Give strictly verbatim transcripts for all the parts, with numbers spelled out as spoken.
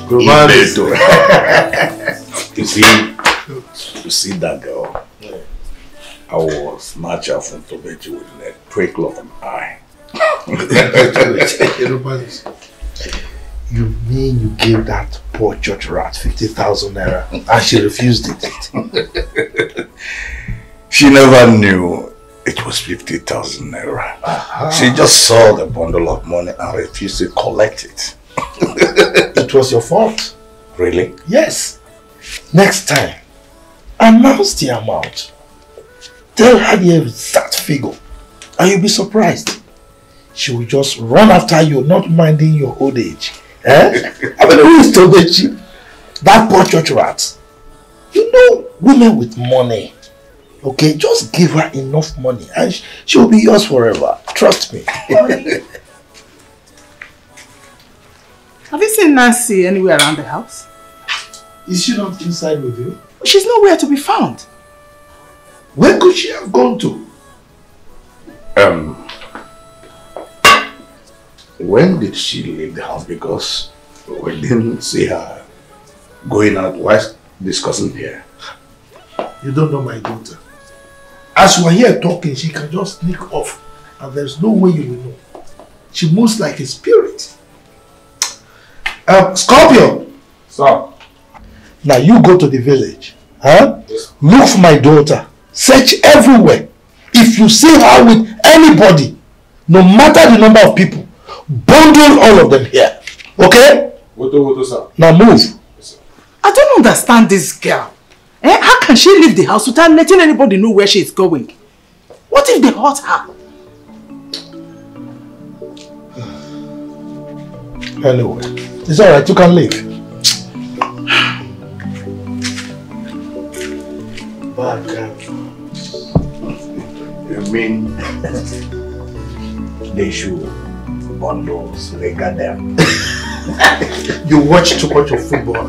Ibeto. You see, you see that girl? I will snatch her from Tobechi with a twinkle of an eye. You mean you gave that poor church rat fifty thousand naira and she refused it? She never knew it was fifty thousand naira. Uh-huh. She just saw the bundle of money and refused to collect it. It was your fault. Really? Yes. Next time, announce the amount. Tell her the exact figure and you'll be surprised. She will just run after you, not minding your old age. Eh? I mean, who is Tobechi? That poor church rat. You know, women with money. Okay, just give her enough money and she will be yours forever. Trust me. Have you seen Nancy anywhere around the house? Is she not inside with you? She's nowhere to be found. Where could she have gone to? Um, when did she leave the house? Because we didn't see her going out while discussing here. You don't know my daughter. As you are here talking, she can just sneak off and there's no way you will know. She moves like a spirit. Um, Scorpio! Sir. Now you go to the village. Huh? Yes. Look for my daughter. Search everywhere. If you see her with anybody, no matter the number of people, bundle all of them here. Okay? Woto, woto, sir. Now move. Yes, sir. I don't understand this girl. Eh? How can she leave the house without letting anybody know where she is going? What if they hurt her? Anyway, it's alright, you can leave. But, uh, You mean they should bundle so they got them? you watch too much of football.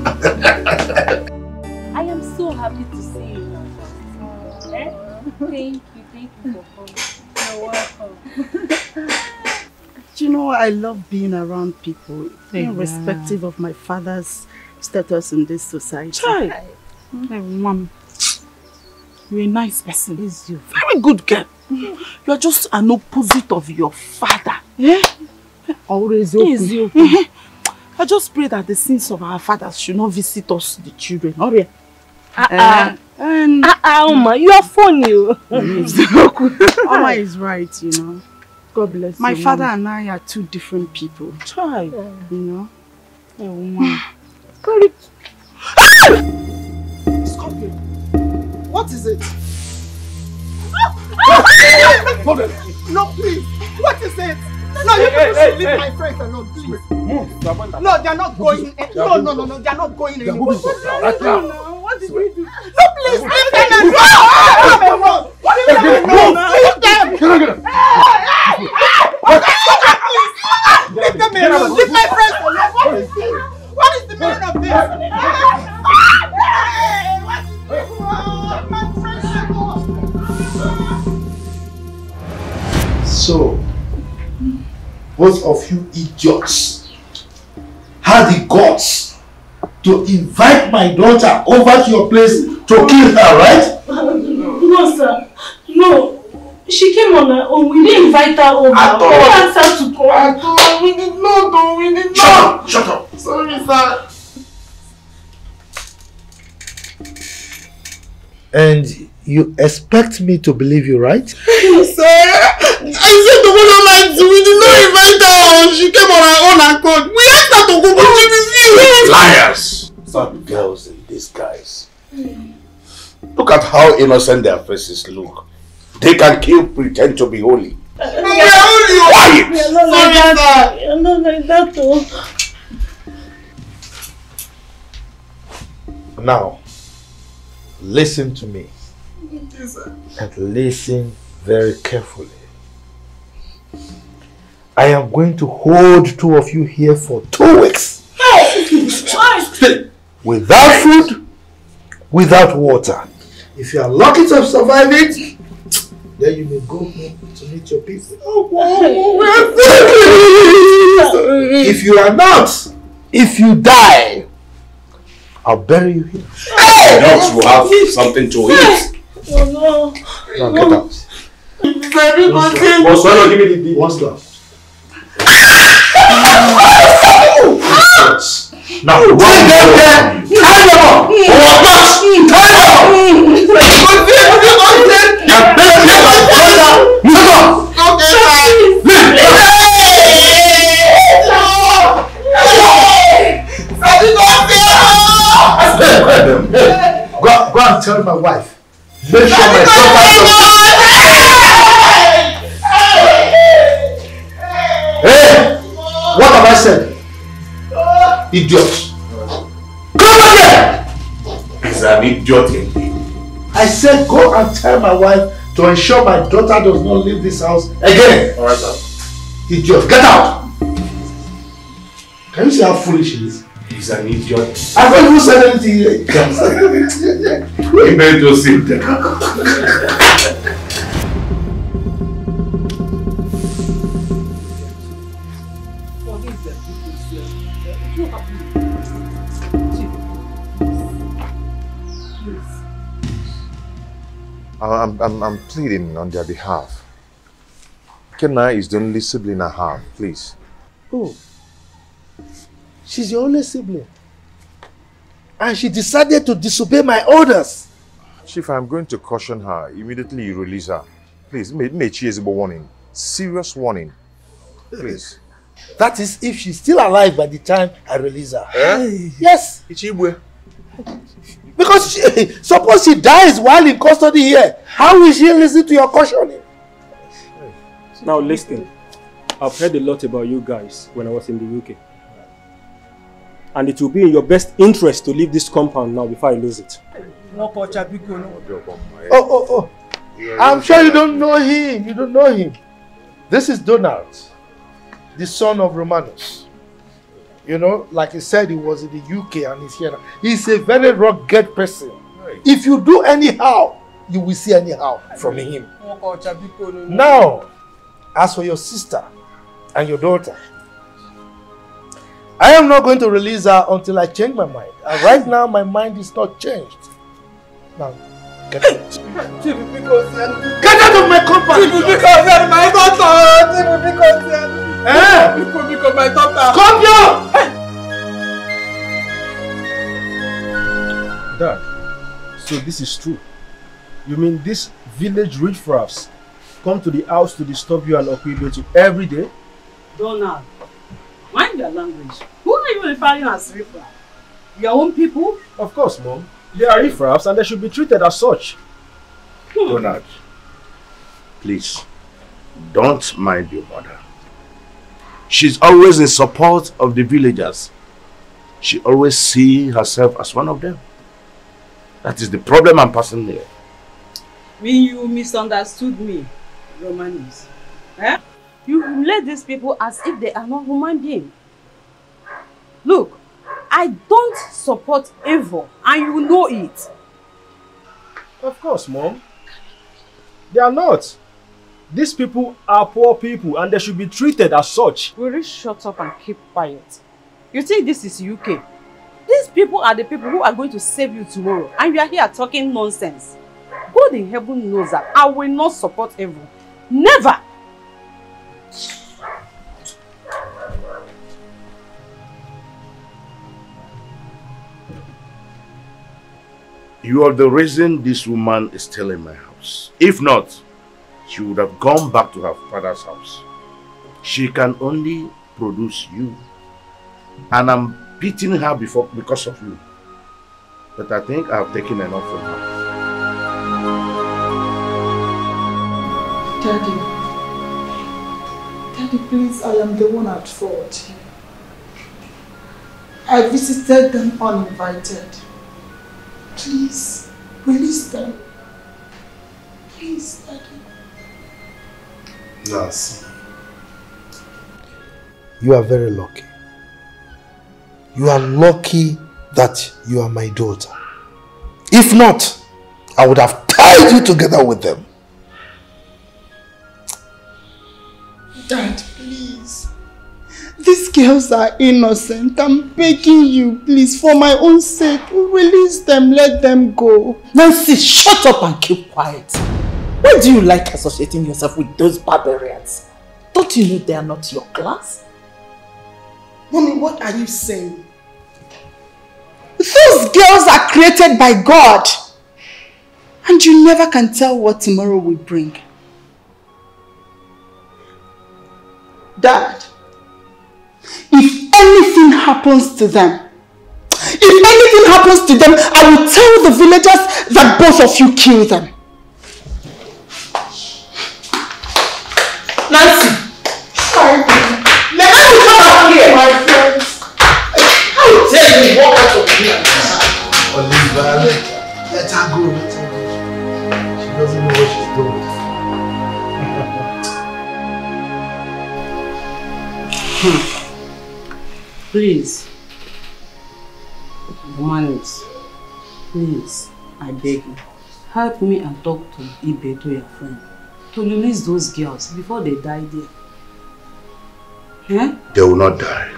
I am so happy to see you. Eh? Thank you, thank you for coming. You're welcome. Do you know, I love being around people, Yeah. irrespective of my father's status in this society. Child. Hey, Mom. You're a nice person. Is you. Very good girl. You're just an opposite of your father. Yeah? Always Is you. I just pray that the sins of our fathers should not visit us, the children. Hurry. Uh-uh. And Uh-uh, Oma, you are funny. Oma is right, you know. God bless My you, father Mom. and I are two different people, Child. you know. Hey, woman. Very... Scorpio, what is it? No, please. What is it? No, you Hey, people hey, should leave hey. my friends alone, please. Move. No, they are not going. No, no, no, no, they are not going anywhere. Right now. What did we do? No, please, leave them alone. What is that? No, leave them. Leave them alone. Leave my friends alone. What is this? What is the meaning of this? My friends So, both of you idiots had the guts to invite my daughter over to your place to kill her, right? No, sir. No. She came on her own. We didn't invite her over. At all. We asked her to come. At all, we did not do, we did Shut not. up! Shut up! Sorry, sir. And you expect me to believe you, right? Sir, I said the woman lied to we did not invite her. She came on her own accord. We asked her to go, but she refused. Liars! Some girls in disguise. Look at how innocent their faces look. They can kill, pretend to be holy. We are only Quiet! You're not like that. You're not like that, though. Now, listen to me. Yes, sir. And listen very carefully. I am going to hold two of you here for two weeks. Without food, without water. If you are lucky to survive it, then you may go home to meet your people. If you are not, if you die, I'll bury you here. Hey! Dogs will have something to eat. Oh no. Now get out. Baby, continue. Boss, why not give me the deed? What's that? Now, Bring them there! Carry them up! Over boss! Carry them up! Move on! Okay, sir. Go, go and tell my wife. Make sure my daughter. Hey! What have I said? Idiot. Come again! He's an idiot indeed. I said go and tell my wife to ensure my daughter does not leave this house again. Alright, sir. Idiot, get out! Can you see how foolish he is? He's an idiot. I've not even said anything yet. We better to sit there. I'm, I'm, I'm pleading on their behalf. Kenna is the only sibling I have, please. Oh, she's your only sibling. And she decided to disobey my orders. Chief, I'm going to caution her. Immediately you release her. Please, make she is a warning. Serious warning. Please. That is if she's still alive by the time I release her. Eh? Yes. Ichibwe. Because she, suppose she dies while in custody here, how will she listen to your cautioning? Now listen, I've heard a lot about you guys when I was in the U K. And it will be in your best interest to leave this compound now before I lose it. Oh, oh, oh. I'm sure you don't know him. You don't know him. This is Donald, the son of Romanus. You know, like he said, he was in the U K and he's here now. He's a very rugged person. If you do anyhow, you will see anyhow from him. Now, as for your sister and your daughter, I am not going to release her until I change my mind. And right now, my mind is not changed. Now, get out. Get out of my compound! My daughter! Eh? My daughter! Come here! Dad, so this is true. You mean these village riffraffs come to the house to disturb you and Okwibetu every day? Donald, mind your language. Who are you referring as riffraff? Your own people? Of course, Mom. They are riffraffs and they should be treated as such. Donald, please, don't mind your mother. She's always in support of the villagers. She always sees herself as one of them. That is the problem I'm passing here. When you misunderstood me, Romanus, eh? You relate these people as if they are not human beings. Look, I don't support evil, and you know it. Of course, Mom. They are not. These people are poor people and they should be treated as such. Will you shut up and keep quiet? You think this is U K? These people are the people who are going to save you tomorrow, and you are here talking nonsense. God in heaven knows that I will not support evil. Never! You are the reason this woman is still in my house. If not, she would have gone back to her father's house. She can only produce you. And I'm beating her before because of you. But I think I've taken enough from her. Daddy. Daddy, please, I am the one at fault. I visited them uninvited. Please, release them. Please, Daddy. Nancy, you are very lucky. You are lucky that you are my daughter. If not, I would have tied you together with them. Dad, please. These girls are innocent. I'm begging you, please, for my own sake, release them, let them go. Nancy, shut up and keep quiet. Why do you like associating yourself with those barbarians? Don't you know they are not your class? Mommy, what are you saying? Those girls are created by God. And you never can tell what tomorrow will bring. Dad, if anything happens to them, if anything happens to them, I will tell the villagers that both of you killed them. Nancy! Let me come out here, my friends. How dare you walk out of here? Oliver, let her go, let her go. She doesn't know what she's doing. Please, Romanus, please, I beg you, help me and talk to Ibe, to your friend, to release those girls before they die there. Yeah? They will not die.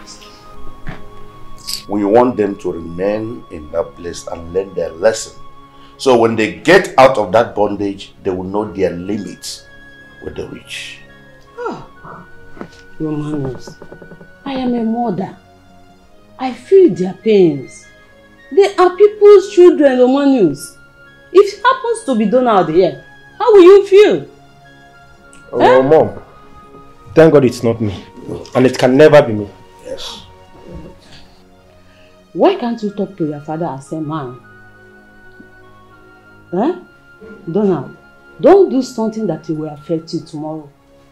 We want them to remain in that place and learn their lesson. So when they get out of that bondage, they will know their limits with the reach. Oh. Romanus, I am a mother. I feel their pains. They are people's children, Romanus. If it happens to be done out here, how will you feel? Oh, eh? Mom, thank God it's not me. And it can never be me. Yes. Why can't you talk to your father as a man? Eh? Donald, don't do something that will affect you tomorrow.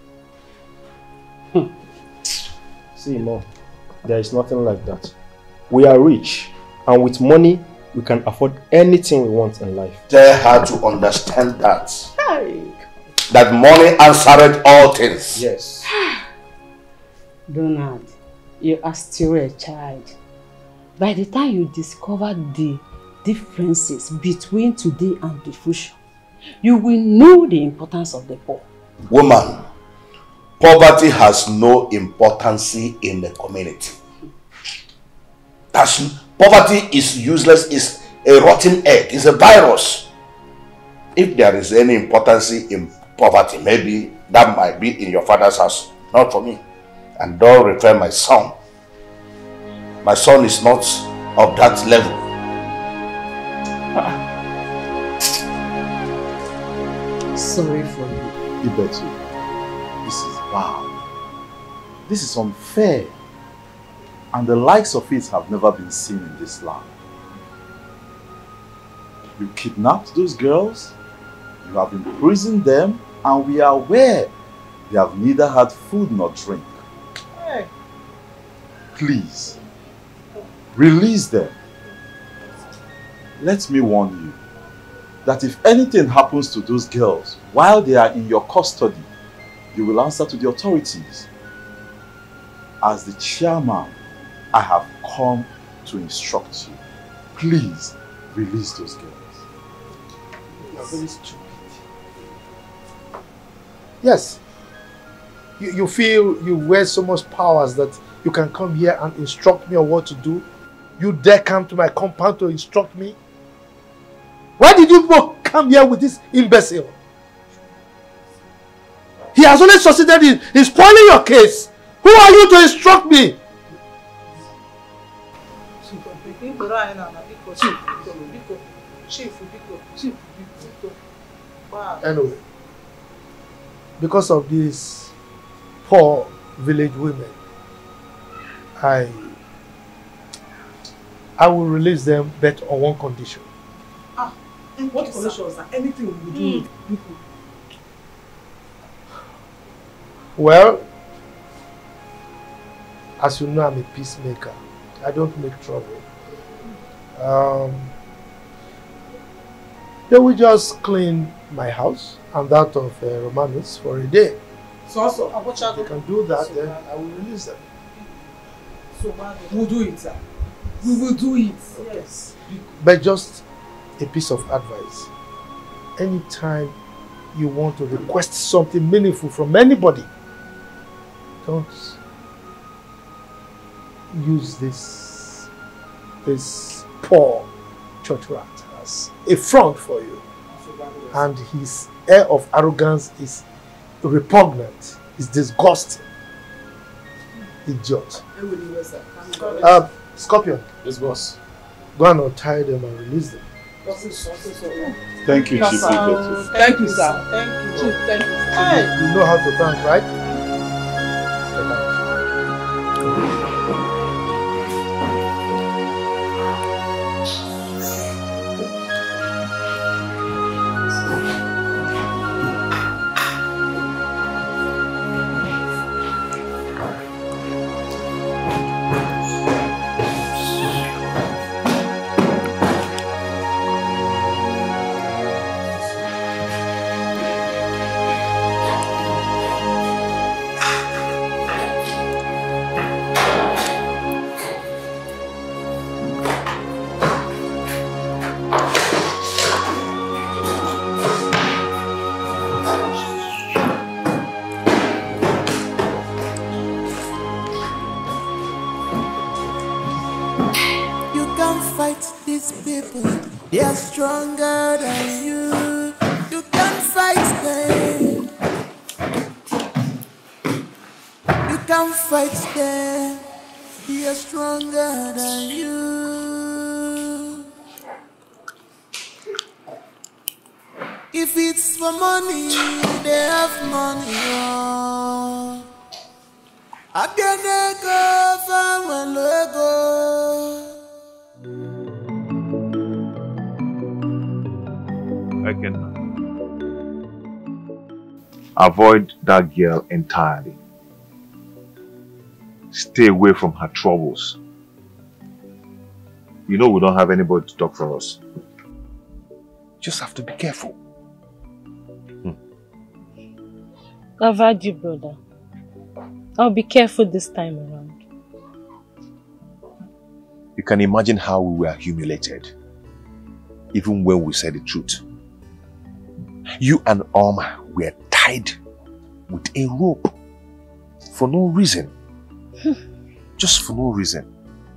Hmm. See, Mom, there is nothing like that. We are rich, and with money, we can afford anything we want in life. Tell her to understand that. Hey. That money answered all things. Yes. Donald, you are still a child. By the time you discover the differences between today and the future, you will know the importance of the poor. Woman, poverty has no importance in the community. That's, poverty is useless, is a rotten egg, is a virus. If there is any importance in poverty, maybe that might be in your father's house, not for me. And don't refer my son. My son is not of that level. Sorry for you. Ibetu, this is bad. This is unfair. And the likes of it have never been seen in this land. You kidnapped those girls, you have imprisoned them, and we are aware they have neither had food nor drink. Hey. Please, release them. Let me warn you that if anything happens to those girls while they are in your custody, you will answer to the authorities. As the chairman, I have come to instruct you. Please, release those girls. You are very stupid. Yes. You, you feel you wear so much powers that you can come here and instruct me on what to do? You dare come to my compound to instruct me? Why did you both come here with this imbecile? He has only succeeded in, in spoiling your case. Who are you to instruct me? Anyway, because of these poor village women, I I will release them, but on one condition. Ah, and what condition is that? Anything we do with people? Well, as you know, I'm a peacemaker. I don't make trouble. Um, they will just clean my house and that of uh, Romanus for a day. So also, uh, what shall they can do that, so then I will release them. So we'll do it, sir. We will do it. Yes. But just a piece of advice. Anytime you want to request something meaningful from anybody, don't use this, this poor church rat as a front for you. And his air of arrogance is repugnant, is disgusting. Idiot. Um, Scorpion. Yes, boss. Go and untie them and release them. Thank you, Chief. Thank you, sir. Thank you, Chief. Thank you, sir. Hey. You know how to thank, right? They are stronger than you. You can fight them. You can fight them. They are stronger than you. If it's for money, they have money. Oh. I can't go far when they go. I can avoid that girl entirely. Stay away from her troubles. You know we don't have anybody to talk for us. Just have to be careful. Hmm. I've heard you, brother. I'll be careful this time around. You can imagine how we were humiliated, even when we said the truth. You and Alma were tied with a rope for no reason. Just for no reason.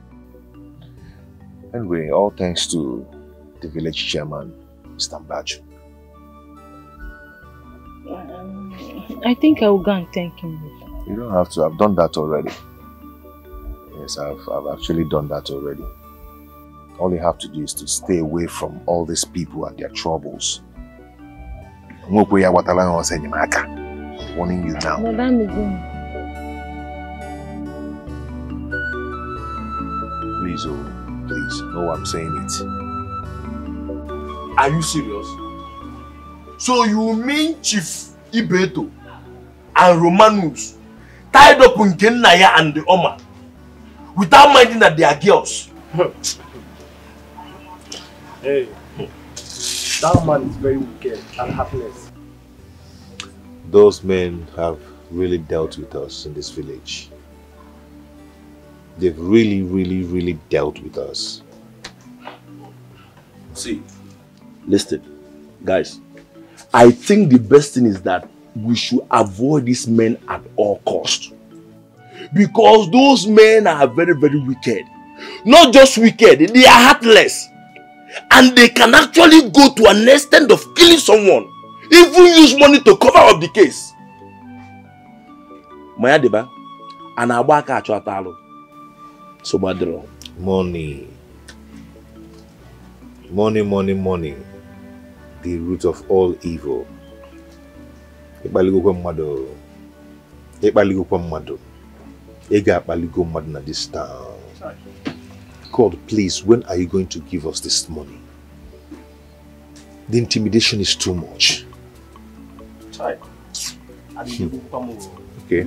Anyway, all thanks to the village chairman, Mister Mbaju. Um, I think I will go and thank him. You don't have to. I've done that already. Yes, I've, I've actually done that already. All you have to do is to stay away from all these people and their troubles. Warning you now. Please, oh, please, know I'm saying it. Are you serious? So you mean Chief Ibeto and Romanus tied up in Kenaya and the Oma without minding that they are girls? Hey, that man is very wicked and heartless. Those men have really dealt with us in this village. They've really, really, really dealt with us. See, listen, guys. I think the best thing is that we should avoid these men at all costs. Because those men are very, very wicked. Not just wicked, they are heartless. And they can actually go to an extent of killing someone. Even use money to cover up the case. Maya deba, and abaka achotalo. So badro. Money. Money, money, money. The root of all evil. Ekpaligo kwa mmado. Ekpaligo kwa mmado. Ega ekpaligo mmado na this town. God, please, when are you going to give us this money? The intimidation is too much. Hmm. Okay.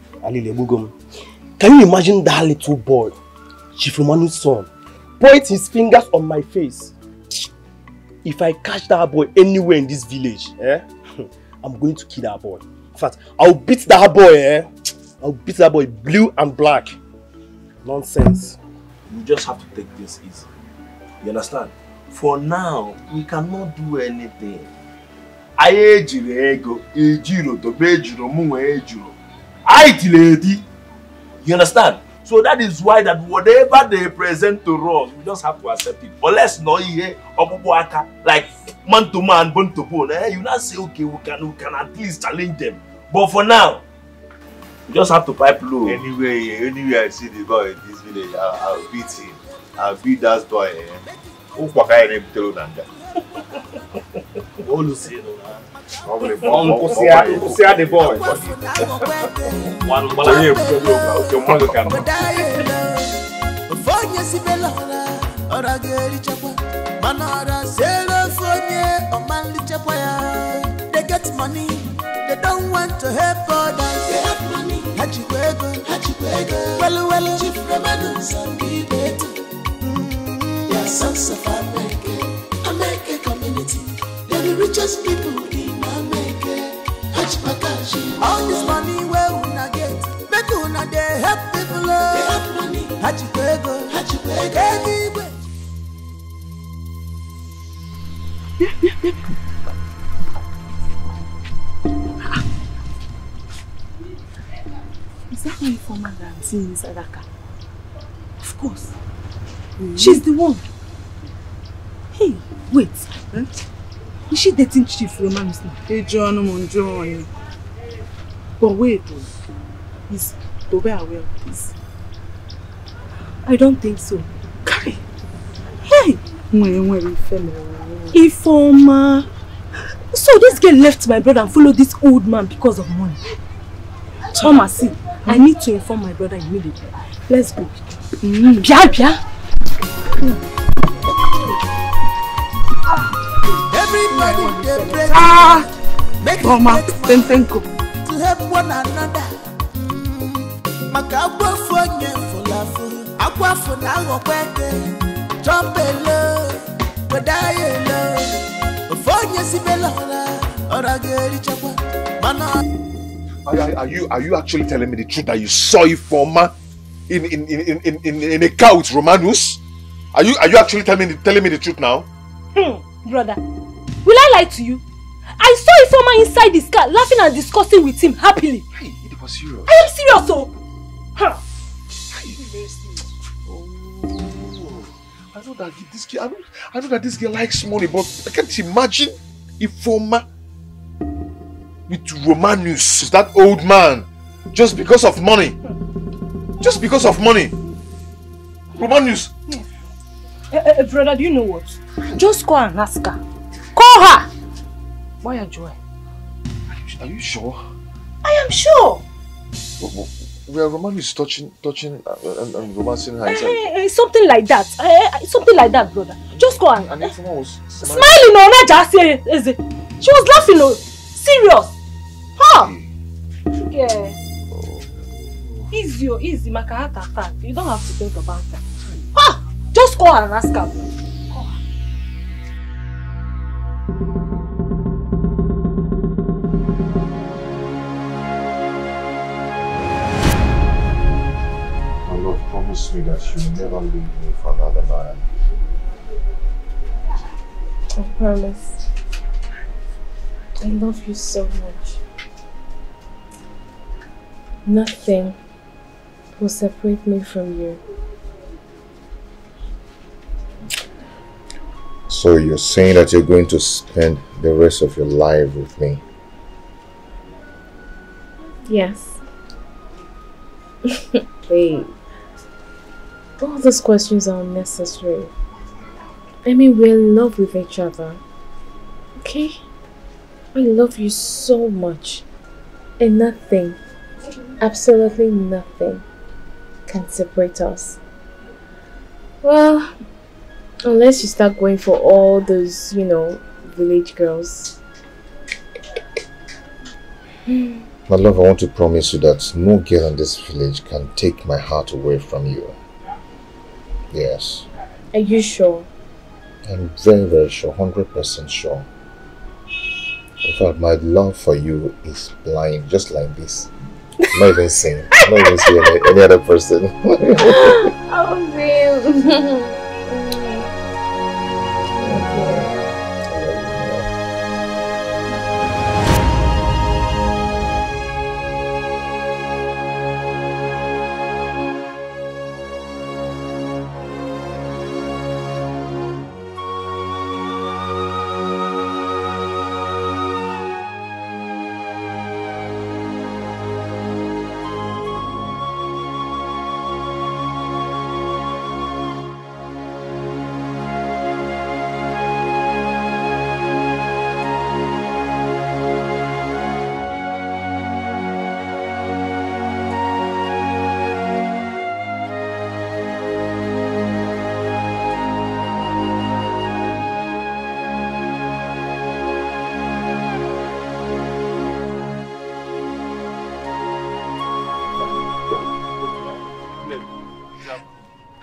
Can you imagine that little boy, Chief Romanu's son, point his fingers on my face? If I catch that boy anywhere in this village, eh, I'm going to kill that boy. In fact, I'll beat that boy, eh? I'll beat that boy blue and black. Nonsense. You just have to take this easy. You understand? For now, we cannot do anything. I ego, ejiro, to bejiro, muwe ejiro. I tiledi. You understand? So that is why that whatever they present to us, we just have to accept it. Unless no here, like man to man, bone to bone, eh? You not say okay, we can we can at least challenge them. But for now, we just have to pipe low. Anyway, anyway, I see the boy in this village, I'll, I'll beat him. I'll beat that boy. Eh? Who can name tell Nanda? Oh, Luciano. Probably Uncle Sia the boy. One one year, your mother can. They get money, they don't want to help others. They have money. Hachikwego, Hachikwego. Well, well, Chief Romanus and Gibet. They are sons of America, America community. They're the richest people in America. Hachipakashi. All this money where una get, make una they help people. They have money. Hachikwego, Hachikwego. Yeah, yeah, yeah. Is that my former that I'm seeing inside that car? Of course. Mm-hmm. She's the one. Hey, wait. Huh? Is she dating Chief Romanus now? Hey, John, I'm on John. But wait, please, to be aware of this. I don't think so. Carry. Hey! When when we fell Ifoma. So this girl left my brother and followed this old man because of money. Thomas, see, I need to inform my brother immediately. Let's go. Mm. Pia, pia. Everybody they pray. Ah, make Thomas, then thank you. To help one another. Makabwa for nye fulafu. Akwa for na wokwete. Jump low, but die low. For nye sibelala, ora geri chapa. Mana. Are, are you are you actually telling me the truth that you saw Ifoma in in in in in, in a car with Romanus? Are you are you actually telling me telling me the truth now? Hmm, brother, will I lie to you? I saw Ifoma inside this car, laughing and discussing with him happily. Hey, it was serious. I am serious, so. Huh. I know that this girl, I know, I know that this girl likes money, but I can't imagine Ifoma with Romanus, that old man, just because of money. Just because of money. Romanus. Yes. Uh, uh, brother, do you know what? Just call and ask her. Call her! Why are Joy? Are you, are you sure? I am sure. Well, Romanus touching, touching, uh, and, and romancing her. Uh, uh, something like that. Uh, something like that, brother. Just call her. And if someone was smiling, no, not just is it? She was laughing, no. Serious. Huh? Yeah. Easy, easy. My heart attack. You don't have to think about that. Huh? Just call her and ask her. Call her. My love, promise me that you'll never leave me for another man. I promise. I love you so much. Nothing will separate me from you. So you're saying that you're going to spend the rest of your life with me? Yes. Wait. All those questions are unnecessary. I mean, we're in love with each other. Okay? I love you so much. And nothing, absolutely nothing, can separate us. Well, unless you start going for all those, you know, village girls. My love, I want to promise you that no girl in this village can take my heart away from you. Yes. Are you sure? I'm very, very sure, one hundred percent sure. In fact, my love for you is blind, just like this. I'm not even saying, I'm not even seeing any, any other person. Oh, babe.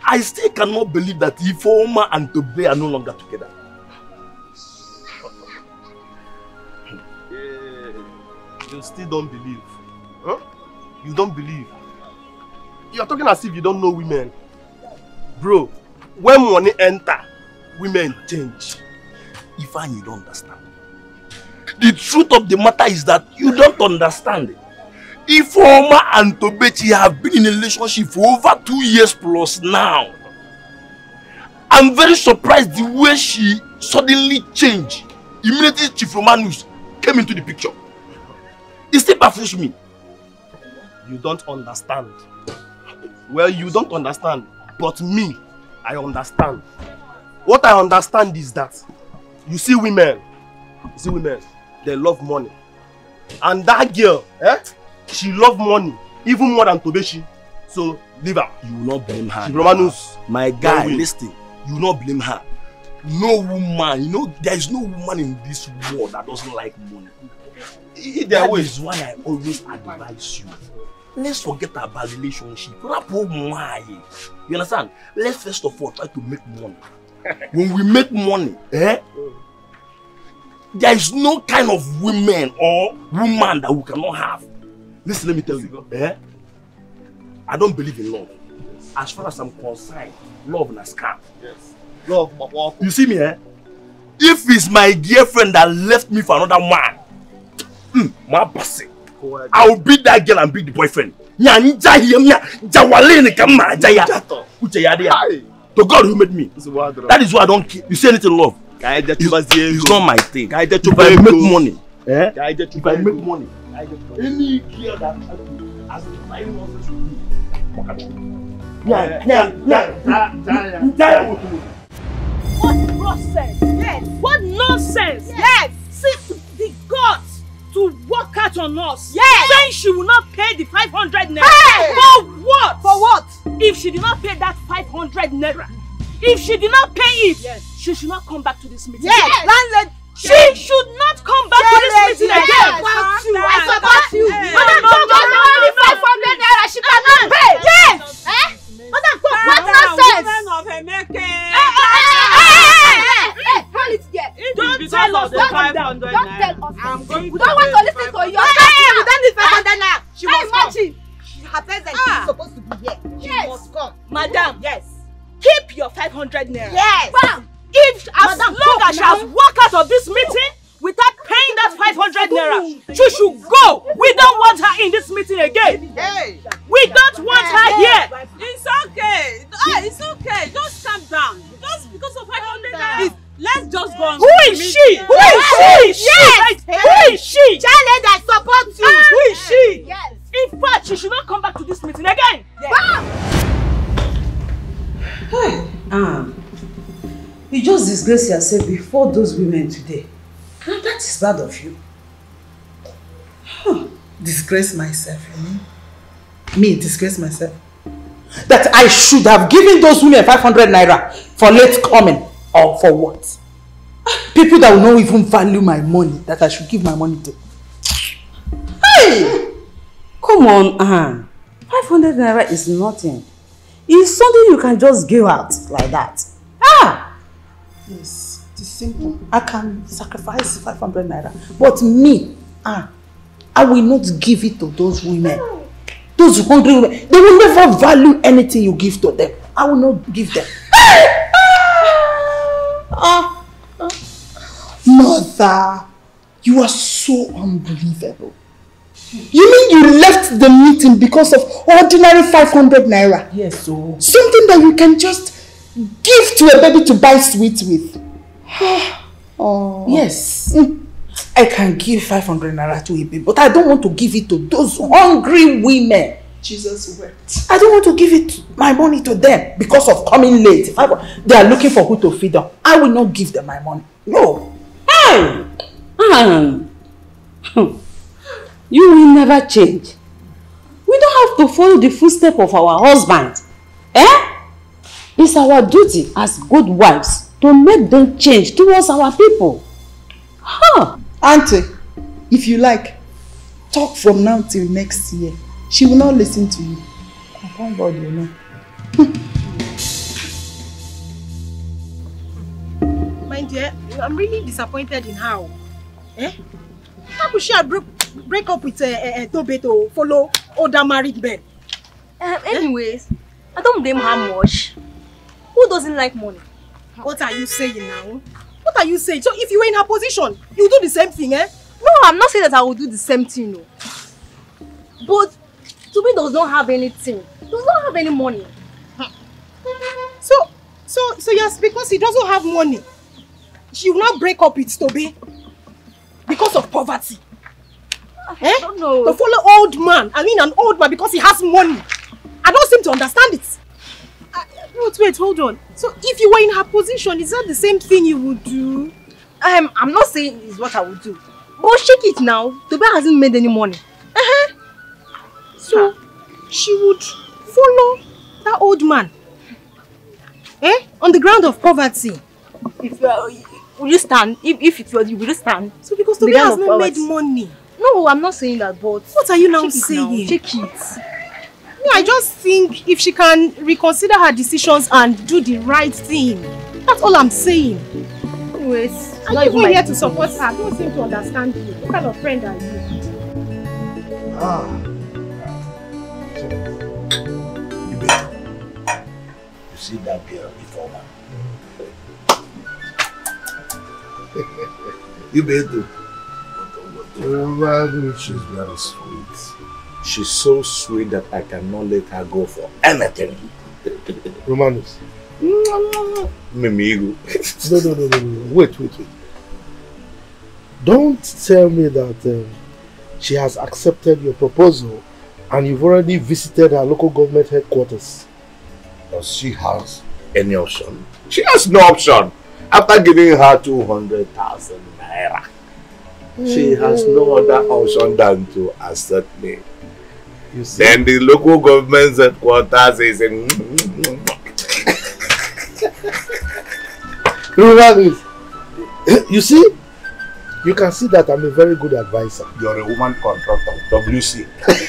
I still cannot believe that Ifeoma and Tobe are no longer together. You still don't believe. Huh? You don't believe. You're talking as if you don't know women. Bro, when money enter, women change. Ifeanyi, you don't understand. The truth of the matter is that you don't understand. Ifeoma and Tobechi have been in a relationship for over two years plus now. I'm very surprised the way she suddenly changed. Immediately Chief Romanus came into the picture. It still baffles me. You don't understand. Well, you don't understand, but me, I understand. What I understand is that you see women, you see women, they love money. And that girl, eh? She love money even more than Tobechi. So leave her. You will not blame her. Romanus, my guy, listen. You will not blame her. No woman, you know, there is no woman in this world that doesn't like money. That is why I always advise you. Let's forget about relationship. You understand? Let's first of all try to make money. When we make money, eh? There is no kind of women or woman that we cannot have. Listen, let me tell you, eh? I don't believe in love. As far as I'm concerned, love is a scam. Yes. Love, but what? You see me, eh? If it's my girlfriend that left me for another man, mm, my bossy, I will beat that girl and beat the boyfriend. To God who made me. That is why I don't care. You say anything love. It's, it's not my thing. If I make money, eh? If I make money, any girl that has been flying nonsense with me. Yeah, yeah, yeah, yeah. What nonsense? Yes. What nonsense? Yes. See the gods to work out on us. Yes. Saying she will not pay the five hundred naira. Hey. For what? For what? If she did not pay that five hundred naira, if she did not pay it, yes, she should not come back to this meeting. Yes. Yes. Landlord. She yes. should not come back yes. to this meeting yes. again. I support you. I support you. Madam, no, no, no, only five hundred naira she cannot pay. Yes. Eh? Madam, what nonsense? Don't tell us. Don't tell us. I'm going we don't want to listen to you. Hey, we don't need five hundred naira. She must come. Her presence is supposed to be here. She must come. Madam. Yes. Keep your five hundred naira. Yes. Bam. If as Madam, long as she has walked out of this meeting without paying that five hundred naira, she should go. We don't want her in this meeting again. Hey. We don't want her hey. here. It's okay. It's okay. Just calm down. Just because of five hundred naira. Let's just go on. Who is she? Who is she? Yes. Who is she? Charlie that supports you. Who is she? Yes. In fact, she should not come back to this meeting again. Yes. Hey, um, you just disgrace yourself before those women today. Now that is bad of you. Huh. Disgrace myself, you mean? Me disgrace myself? That I should have given those women five hundred naira for late coming, or for what? People that will not even value my money, that I should give my money to. Hey! Come on, Anne. five hundred naira is nothing. It's something you can just give out like that. Ah! Yes, it's simple. I can sacrifice five hundred naira. But me, ah, I will not give it to those women. Those hungry women, they will never value anything you give to them. I will not give them. Ah, ah. Mother, you are so unbelievable. You mean you left the meeting because of ordinary five hundred naira? Yes, so. Something that you can just give to a baby to buy sweets with. Oh. Yes. I can give five hundred naira to a baby, but I don't want to give it to those hungry women. Jesus wept. I don't want to give it my money to them because of coming late. If I, they are looking for who to feed them. I will not give them my money. No. Hey! Um. You will never change. We don't have to follow the footsteps of our husband. Eh? It's our duty as good wives to make them change towards our people. Huh? Auntie, if you like, talk from now till next year. She will not listen to you. Upon God, you know. mind, yeah? I'm really disappointed in her. Eh? How could she break, break up with uh, uh, Tobe to follow older married men? Um, anyways, eh? I don't blame her much. Who doesn't like money? What are you saying now? What are you saying? So if you were in her position, you do the same thing, eh? No, I'm not saying that I will do the same thing, no. But Tobe does not have anything. Does not have any money. So, so, so yes, because he doesn't have money, she will not break up with Tobe because of poverty. I eh? don't know. To follow old man, I mean an old man because he has money. I don't seem to understand it. Uh, wait, wait, hold on. So if you were in her position, is that the same thing you would do? Um, I'm not saying it's what I would do. But shake it now. Tobe hasn't made any money. Uh-huh. So huh. she would follow that old man. Eh? On the ground of poverty. If you are, will you stand? If, if it was you, will you stand? So because Tobe has not made money. No, I'm not saying that, but... What are you now saying? Check it. Yeah, I just think if she can reconsider her decisions and do the right thing. That's all I'm saying. Anyways, I'm not even here to support her. I don't seem to understand you. What kind of friend are you? Ah. You see that girl before man? You better. She's very sweet. She's so sweet that I cannot let her go for anything. Romanus. Mimigo. No, no, no, no, no. Wait, wait, wait. Don't tell me that um, she has accepted your proposal and you've already visited her local government headquarters. Does she has any option? She has no option. After giving her two hundred thousand naira, she has no other option than to accept me. You see? Then the local government headquarters is in... You see? You can see that I'm a very good advisor. You're a woman contractor, W C.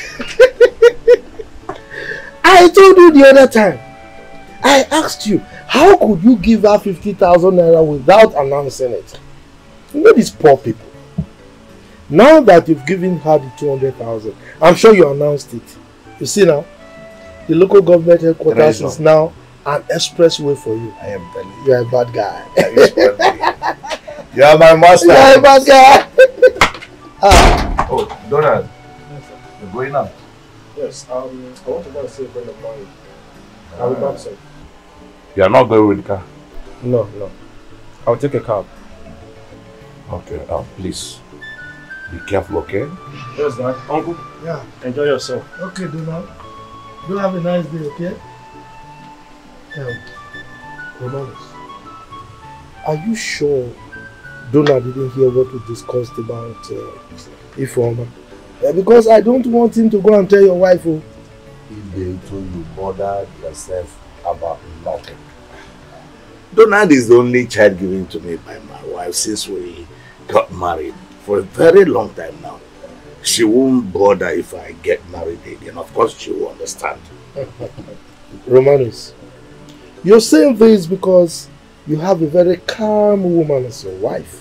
I told you the other time. I asked you, how could you give her fifty thousand naira without announcing it? You know these poor people. Now that you've given her the two hundred thousand, I'm sure you announced it. You see now, the local government headquarters is now an expressway for you. I am telling you. You are a bad guy. You are my master. You are a bad guy. ah. Oh, Donald. Yes, sir. You're going out? Yes, um, I want to go and see a friend of mine. I'll be back soon. You are not going with the car? No, no. I'll take a cab. Okay, uh, please. Be careful, okay? Yes, Dad. Uncle? Yeah. Enjoy yourself. Okay, Donald. Do have a nice day, okay? Um, Romanus, are you sure Donald didn't hear what we discussed about uh, Ifeoma? Uh, because I don't want him to go and tell your wife. Oh. If they told you bother yourself about nothing. Donald is the only child given to me by my wife since we got married for a very long time now. She won't bother if I get married again. Of course, she will understand. Romanus, you're saying this because you have a very calm woman as your wife.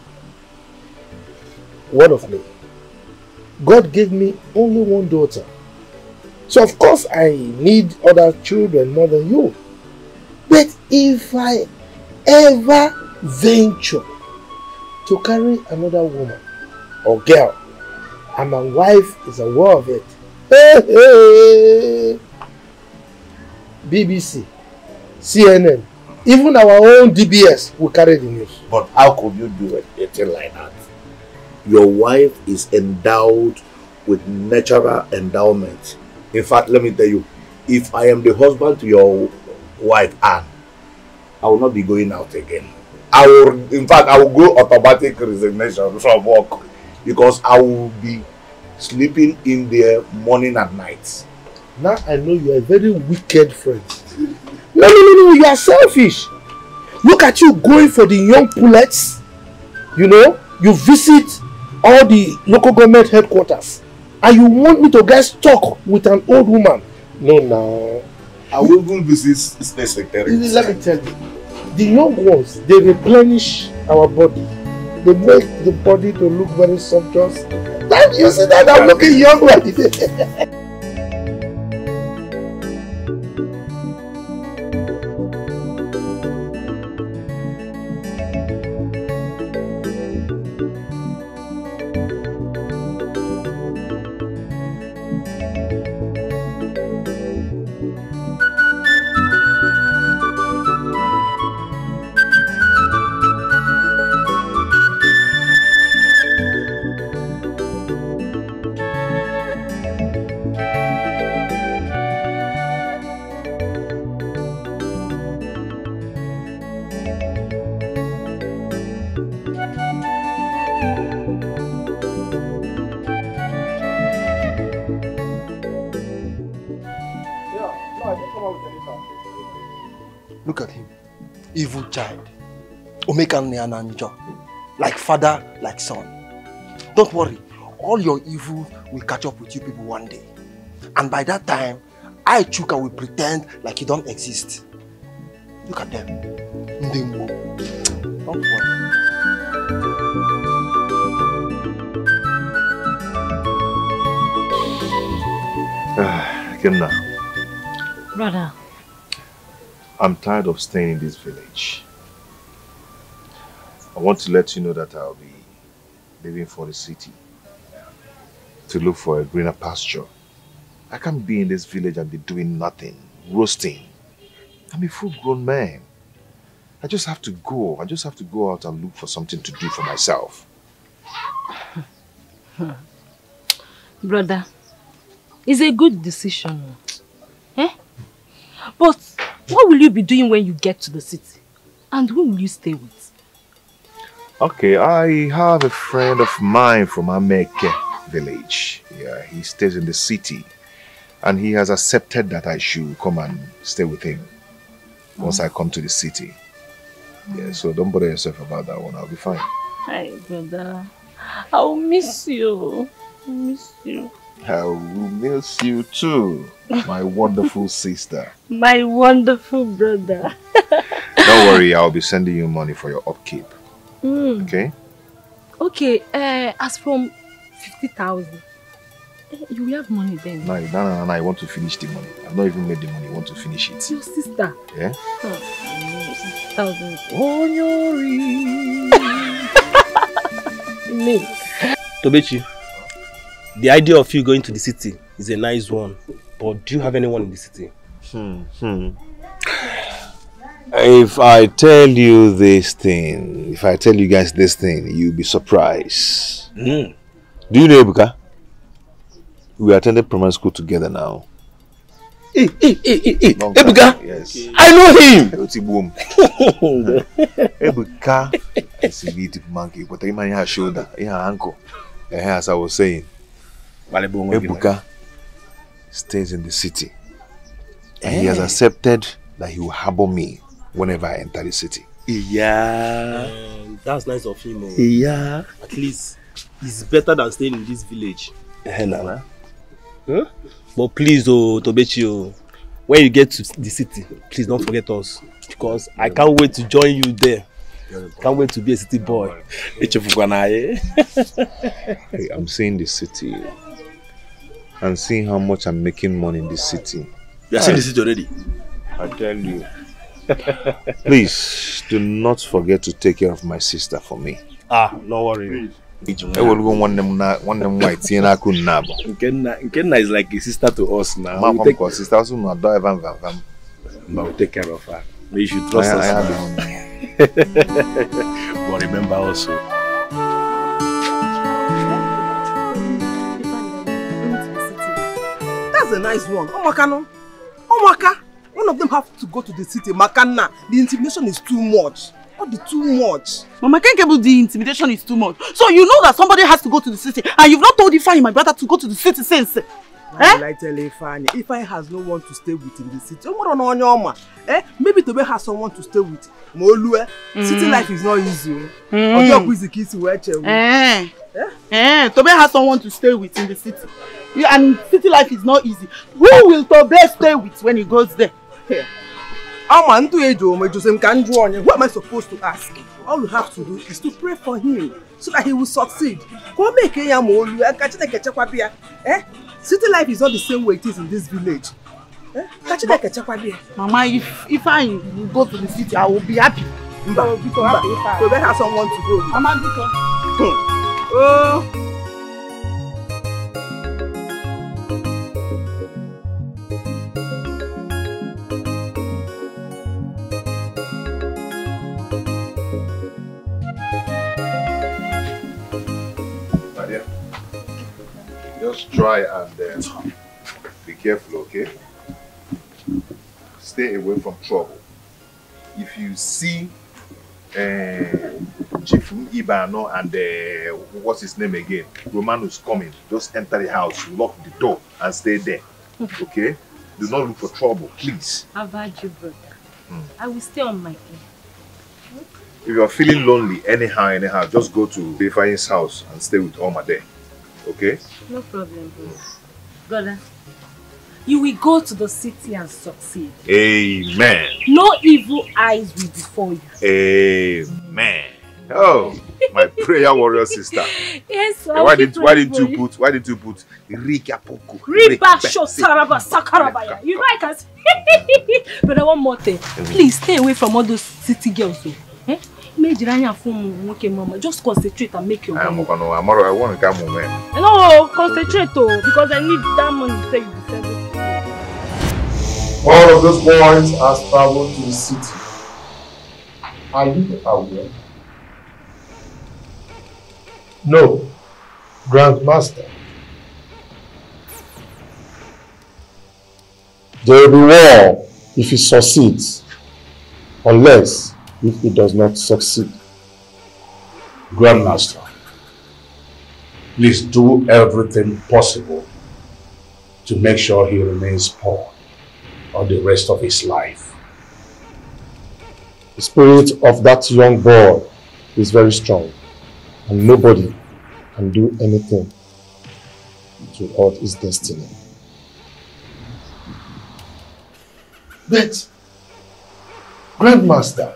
Word of me. God gave me only one daughter. So of course I need other children more than you. But if I ever venture to carry another woman or girl and my wife is aware of it, hey, hey, B B C, C N N, even our own D B S will carry the news. But how could you do a thing like that? Your wife is endowed with natural endowment. In fact, let me tell you, if I am the husband to your wife, Anne, I will not be going out again. I will, in fact, I will go automatic resignation from work because I will be sleeping in there morning and night. Now I know you are a very wicked friend. No, no, no, no, you are selfish. Look at you going for the young pullets. You know, you visit all the local government headquarters and you want me to get stuck with an old woman. No, no. I will even visit state secretary. Let me tell you, The young ones, they replenish our body. They make the body to look very sumptuous. Then you see that I'm looking young like this. Look at him. Evil child. Omekan Neananjo. Like father, like son. Don't worry. All your evil will catch up with you people one day. And by that time, I, Chuka, will pretend like you don't exist. Look at them. Ndimbo. Don't worry. Kimna. Brother. I'm tired of staying in this village. I want to let you know that I'll be leaving for the city to look for a greener pasture. I can't be in this village and be doing nothing, roasting. I'm a full-grown man. I just have to go. I just have to go out and look for something to do for myself. Brother, it's a good decision. Eh? But what will you be doing when you get to the city? And who will you stay with? Okay, I have a friend of mine from Ameke village. Yeah, he stays in the city. And he has accepted that I should come and stay with him once I come to the city. Yeah, so don't bother yourself about that one. I'll be fine. Hi, brother. I'll miss you. I'll miss you. I will miss you too, my wonderful sister. My wonderful brother. Don't worry, I'll be sending you money for your upkeep. Mm. Okay? Okay, uh, as from fifty thousand, you will have money then. No, no, no, no, I want to finish the money. I've not even made the money, I want to finish it. Your sister? Yeah? Oh, sixty thousand. Me. Tobechi, the idea of you going to the city is a nice one, but do you have anyone in the city? Hmm, hmm. If I tell you this thing, if I tell you guys this thing, you'll be surprised. Mm. Do you know Ebuka? We attended primary school together now. Hey, hey, hey, hey, hey. Ebuka? Yes. I know him! Ebuka is a little monkey, but he has shoulder, he has ankle. As I was saying, Ebuka stays in the city. And he has accepted that he will harbor me whenever I enter the city. Yeah. Um, that's nice of him. Oh. Yeah. At least it's better than staying in this village. Huh? But please, oh, Tobechi, oh, when you get to the city, please don't forget us. Because I can't wait to join you there. Can't wait to be a city boy. Hey, I'm seeing the city. I'm seeing how much I'm making money in this city. You are seeing the city already? I tell you. Please, do not forget to take care of my sister for me. Ah, no worry. Nkenna is like a sister to us now. My we'll take... sister also not do even vam. But we'll take care of her. You should trust I, us. I but remember also. That's a nice one. Omakano. Omaka. One of them have to go to the city. Makana. The intimidation is too much. Not the too much. Mama Kenkebo, the intimidation is too much. So you know that somebody has to go to the city, and you've not told Ifeanyi, my brother, to go to the city since. Eh? I tell Ifeanyi, Ifeanyi has no one to stay with in the city. Eh? Maybe Tobe has someone to stay with. Molu, mm. City life is not easy. Mm. Eh. Eh? Eh. Tobe has someone to stay with in the city. And city life is not easy. Who will Tobe stay with when he goes there? Here. I'm on to age or Joseph can join you. What am I supposed to ask? All you have to do is to pray for him so that he will succeed. Go make a young old catch the ketchup. Eh? City life is not the same way it is in this village. Eh? Catch the ketchup. Mama, if if I go to the city, I will be happy. Mba, Mba. So let have someone to go. Mama, because. Oh. Just try and uh, be careful, okay? Stay away from trouble. If you see uh, Chief Ibano and uh, what's his name again, Romanus coming, just enter the house, lock the door and stay there, okay? Do not look for trouble, please. How about you, brother? Hmm. I will stay on my own. If you are feeling lonely anyhow, anyhow, just go to Defiance house and stay with Oma there. Okay? No problem, bro. Brother, you will go to the city and succeed. Amen. No evil eyes will before you. Amen. Oh, my prayer warrior sister. Yes, hey, why did why didn't you put why didn't you put Rika Poko? Riba Shosaraba Sakarabaya. You know I can see. But one more thing. Please stay away from all those city girls. So. Eh? Just concentrate and make your money. I want to come home. No, concentrate oh, because I need that money so you send it. All of those boys have traveled to the city. Are you aware? No, Grandmaster. There will be war if he succeeds, unless if he does not succeed. Grandmaster, please do everything possible to make sure he remains poor for the rest of his life. The spirit of that young boy is very strong, and nobody can do anything to halt his destiny. But, Grandmaster,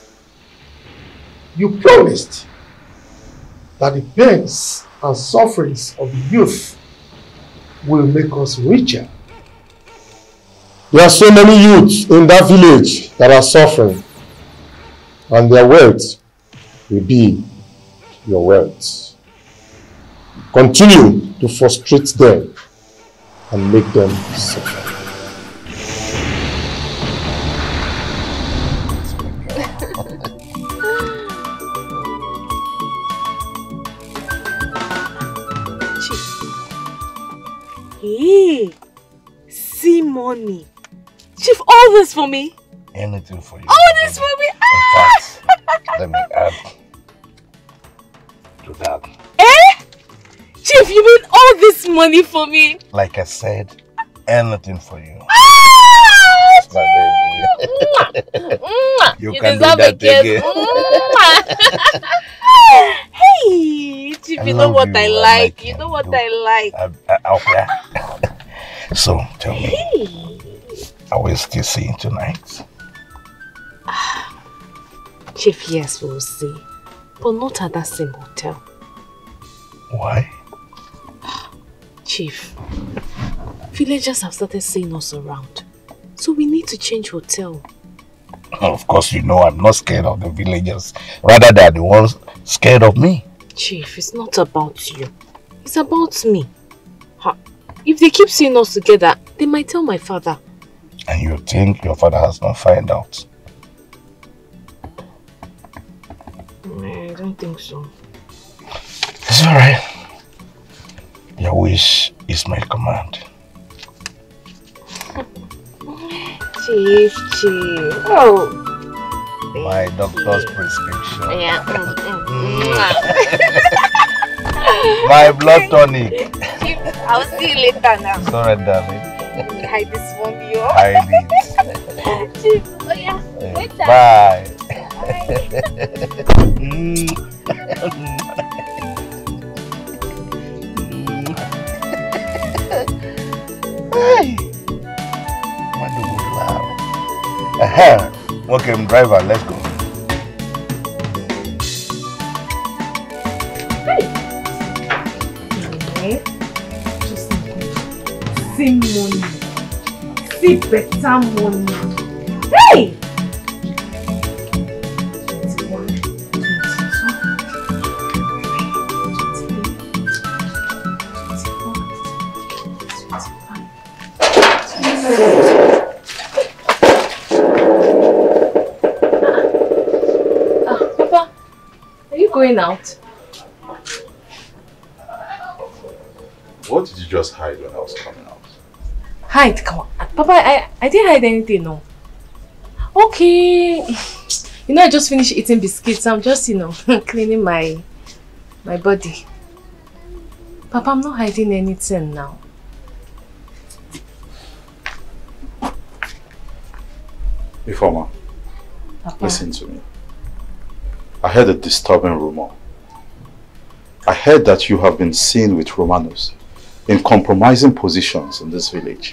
you promised that the pains and sufferings of the youth will make us richer. There are so many youths in that village that are suffering, and their wealth will be your wealth. Continue to frustrate them and make them suffer. Hey, see money. Chief, all this for me? Anything for you. All this for me? In fact, let me add to that. Eh? Chief, you mean all this money for me? Like I said, anything for you. Ah, my baby. you, you can do that again. Hey, Chief, you know what you, I like. like you know what you, I like. I, I, okay. So, tell me, hey. Are we still seeing tonight? Chief, yes, we'll see. But not at that same hotel. Why? Chief, villagers have started seeing us around. So we need to change hotel. Of course, you know I'm not scared of the villagers. Rather, they're the ones scared of me. Chief, it's not about you. It's about me. If they keep seeing us together, they might tell my father. And you think your father has not found out? I don't think so. It's alright. Your wish is my command. Chief, Chief. Oh. My doctor's prescription. Yeah. My blood tonic. Chief, I'll see you later now. It's alright, darling. Hide this from you. Hide it. Chief, oh yeah. Hey, later. Bye. Hey. Aha. Okay, driver, let's go. Hey. Just see money. See better money. Hey! Going out. What did you just hide when I was coming out? Hide? Come on. Papa, I, I didn't hide anything, no. Okay. You know, I just finished eating biscuits. I'm just, you know, cleaning my my body. Papa, I'm not hiding anything now. Ifeoma, Papa. Listen to me. I heard a disturbing rumor. I heard that you have been seen with Romanus in compromising positions in this village.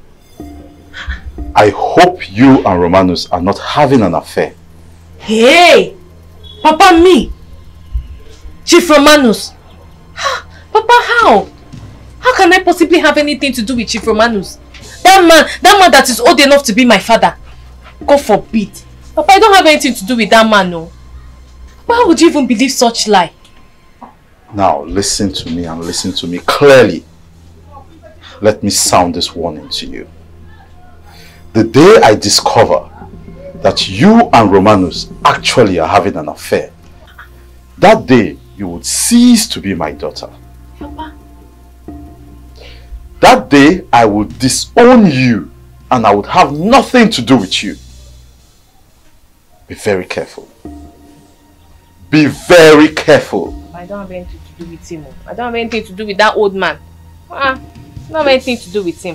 I hope you and Romanus are not having an affair. Hey! Papa, me? Chief Romanus? Papa, how? How can I possibly have anything to do with Chief Romanus? That man, that man that is old enough to be my father. God forbid. Papa, I don't have anything to do with that man, no. Why would you even believe such lie? Now listen to me and listen to me clearly. Let me sound this warning to you. The day I discover that you and Romanus actually are having an affair, that day you would cease to be my daughter. Papa. That day I would disown you and I would have nothing to do with you. Be very careful. Be very careful. I don't have anything to do with him. I don't have anything to do with that old man. Ah, I don't have anything to do with him.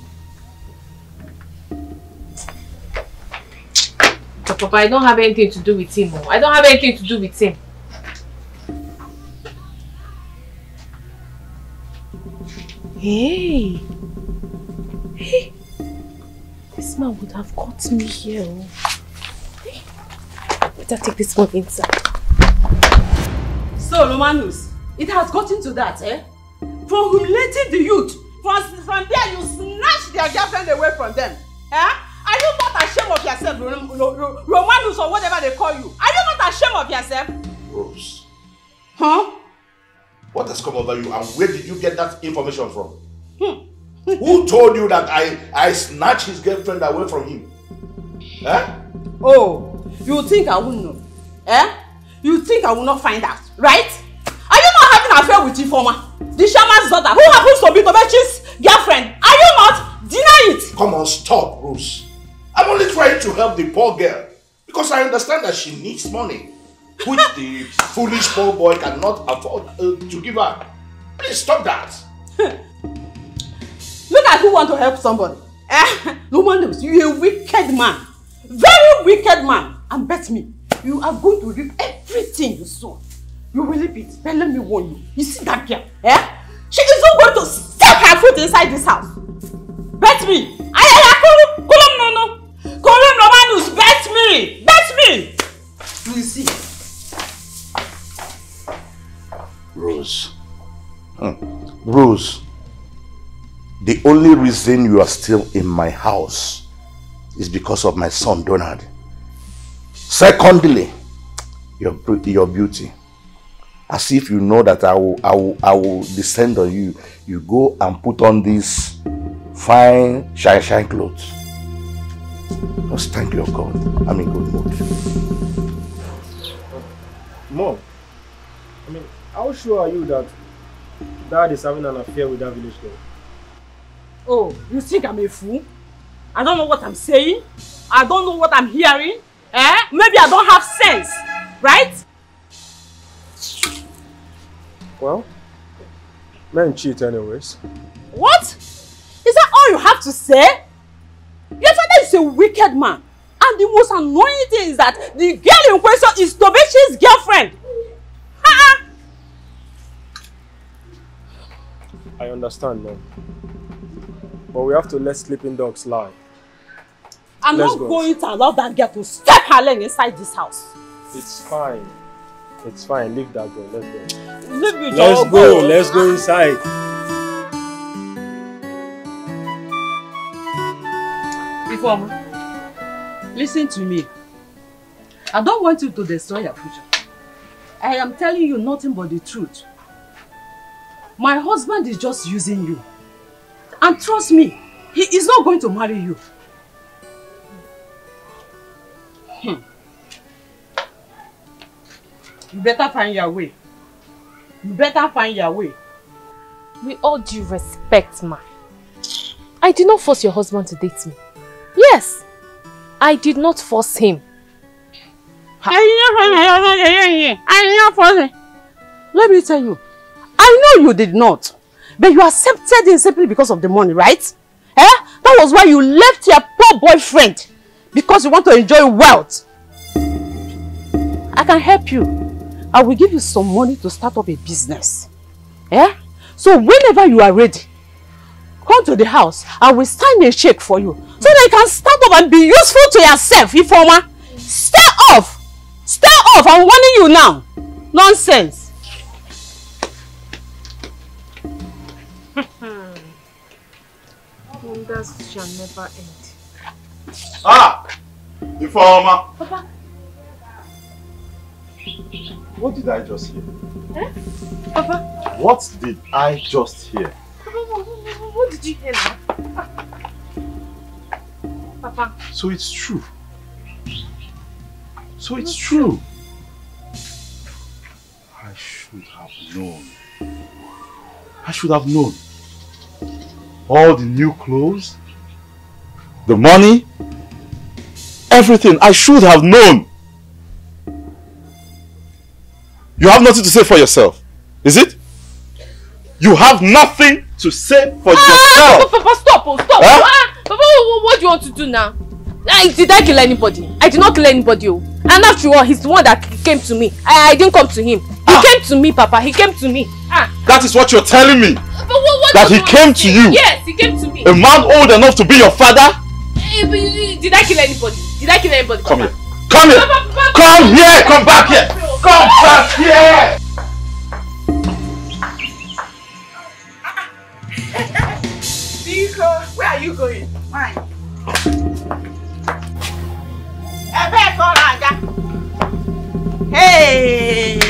But Papa, I don't have anything to do with him. I don't have anything to do with him. Hey! Hey! This man would have caught me here. Hey. Better take this one inside. So, Romanus, it has gotten to that, eh? From humiliating the youth, from, from there you snatch their girlfriend away from them. Eh? Are you not ashamed of yourself, Romanus or whatever they call you? Are you not ashamed of yourself? Rose. Huh? What has come over you and where did you get that information from? Hmm. Who told you that I, I snatched his girlfriend away from him? Eh? Oh, you think I wouldn't know? Eh? You think I will not find out, right? Are you not having an affair with Ifeoma, the shaman's daughter, who happens to be Tobechi's girlfriend? Are you not? Deny it! Come on, stop, Rose. I'm only trying to help the poor girl because I understand that she needs money, which the foolish poor boy cannot afford uh, to give her. Please stop that. Look at who want to help somebody. Eh? Romanus, you're a wicked man. Very wicked man. And bet me, you are going to reap everything you sow. You will reap it. But let me warn you. You see that girl? Eh? She is not going to step her foot inside this house. Bet me. Ayaya, Kulum, no, no. Kulum Romanus, bet me. Bet me. You will see. Rose. Hmm. Rose. The only reason you are still in my house is because of my son Donald. Secondly, your, your beauty. As if you know that I will, I, will, I will descend on you. You go and put on these fine, shine, shine clothes. Just thank your God. I'm in good mood. Mom, I mean, how sure are you that Dad is having an affair with that village girl? Oh, you think I'm a fool? I don't know what I'm saying. I don't know what I'm hearing. Eh? Maybe I don't have sense. Right? Well, men cheat anyways. What? Is that all you have to say? Your father is a wicked man. And the most annoying thing is that the girl in question is Tobechi's girlfriend. Ha! I understand, Mom. But we have to let sleeping dogs lie. I'm Let's not go. going to allow that girl to step her leg inside this house. It's fine. It's fine. Leave that girl. Let's go. Leave you, Let's Joe. go. Let's go inside. Ifeoma, listen to me. I don't want you to destroy your future. I am telling you nothing but the truth. My husband is just using you. And trust me, he is not going to marry you. Hmm. You better find your way. You better find your way. With all due respect, ma, I did not force your husband to date me. Yes, I did not force him. Let me tell you, I know you did not, but you accepted him simply because of the money, right? Eh? That was why you left your poor boyfriend, because you want to enjoy wealth. I can help you. I will give you some money to start up a business. Eh? So whenever you are ready, come to the house. I will sign a check for you so that you can start up and be useful to yourself, Ifeoma. Stay off! Stay off! I'm warning you now. Nonsense. Wonders shall never end. Ah! Ifeoma! Papa. What did I just hear? Eh? Papa. What did I just hear? Papa, what, what, what did you hear now? Papa. So it's true. So it's true. I should have known. I should have known. All the new clothes, the money, everything. I should have known. You have nothing to say for yourself, is it? You have nothing to say for ah, yourself. Papa, stop, oh, stop. Huh? Ah, Papa, what, what do you want to do now? I, did I kill anybody? I did not kill anybody. Oh. And after all, he's the one that came to me. I, I didn't come to him. He ah. came to me, Papa. He came to me. Ah. That is what you're telling me. But what, what that he came to you. Yes, he came to me. A man old enough to be your father? Eh, did I kill anybody? Did I kill anybody? Come Papa? here. Come here. Papa, Papa, Come Papa. here. Come back here. Come back here. Biko, where are you going? Mine. Hey,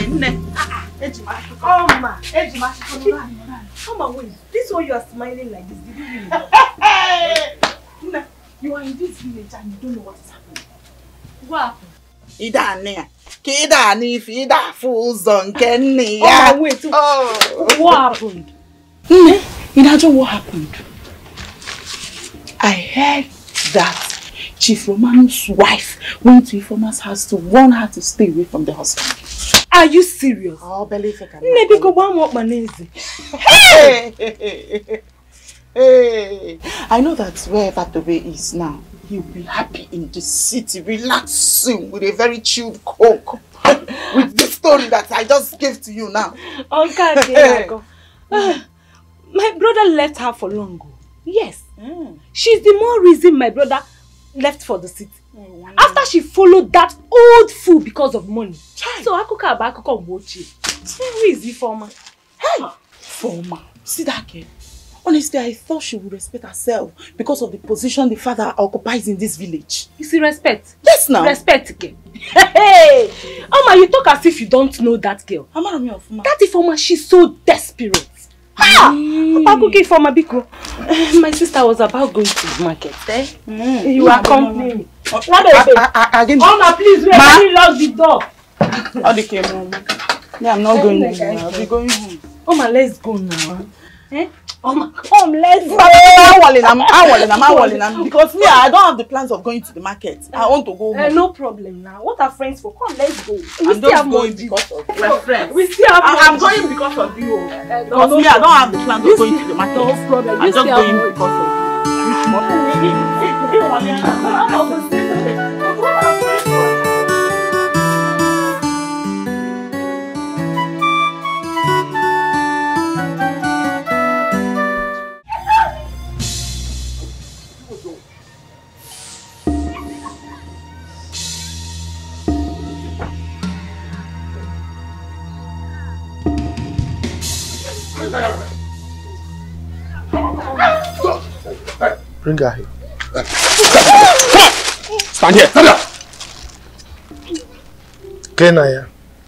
Come on, come on, wait. This one you are smiling like this. Did you really know? Hey, you are in this village and you don't know what is happening. What happened? Ida ne, kida ni fi da fuzo nke nne Oh, ya. wait. Oh, what happened? Nne, Imagine what happened. I heard that Chief Romano's wife went to Ifeoma's house to warn her to stay away from the husband. Are you serious? Oh, believe it. Maybe go one more manezi. Hey! Hey! Hey! I know that wherever the way is now, he'll be happy in the city, relaxing with a very chilled coke. With the story that I just gave to you now. Okay, uh, my brother left her for long. Yes. Mm. She's the more reason my brother left for the city. Mm, After she followed that old fool because of money. Child. So Akuka Abakuka Mochi. Who is he, Former? Hey! Former. See that girl? Honestly, I thought she would respect herself because of the position the father occupies in this village. You see respect? Yes, now. Respect again. Hey! Oma, you talk as if you don't know that girl. That Ifeoma, she's so desperate. Ah! Akuki Ifeoma Biko. My sister was about going to the market. Eh? Mm. You are complaining. Oma, please, wait. Let me lock the door. Okay, Mom. Yeah, I'm not going anywhere. I'll be going home. Oma, let's go now. Eh? Oma, come, let's go. I'm walling, I'm walling, I'm walling, I'm because me, I don't have the plans of going to the market. I want to go home. Uh, no problem now. What are friends for? Come, let's go. We I'm still have just going money. because of we're friends. We still have I, I'm money. going because of you. Uh, no because me, I don't have the plans of going to the market. No problem. I'm You just still have going money. because of you. Bring her here. Stand here. Stand up. Kenaya,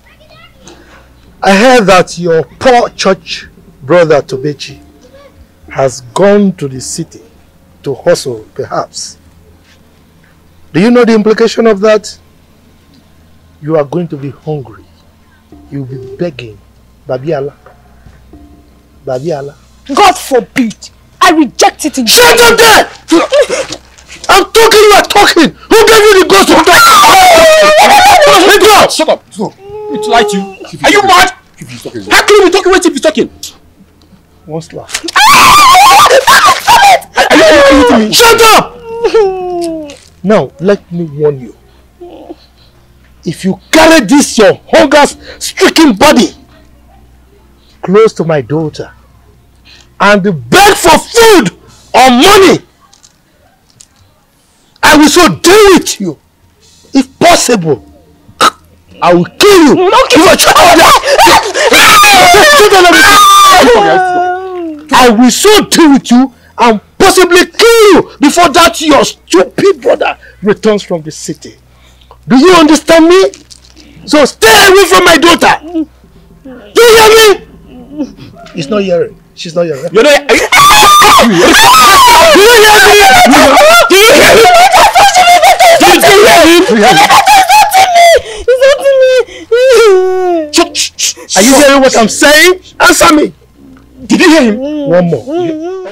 I heard that your poor church brother Tobechi has gone to the city to hustle, perhaps. Do you know the implication of that? You are going to be hungry. You'll be begging. Babiala. Babiala. God forbid. I reject it in Shut up there! I'm talking, you are talking! Who gave you the ghost of God? Let go! Shut up! Stop. It's like you. Are you mad? How can you be talking when Chief is talking? One slap. Are you anything to me? Shut up! Now, let me warn you. If you carry this your hunger-stricken body close to my daughter and beg for food or money, I will so deal with you. If possible, I will kill you. Okay. You are I will so deal with you and possibly kill you before that your stupid brother returns from the city. Do you understand me? So stay away from my daughter. Do you hear me? He's not hearing. She's not hearing. You're not. Do you hear me? Do you hear me? Do you hear him? He's hurting me. Are you hearing what I'm saying? Answer me. Did you hear him? One more.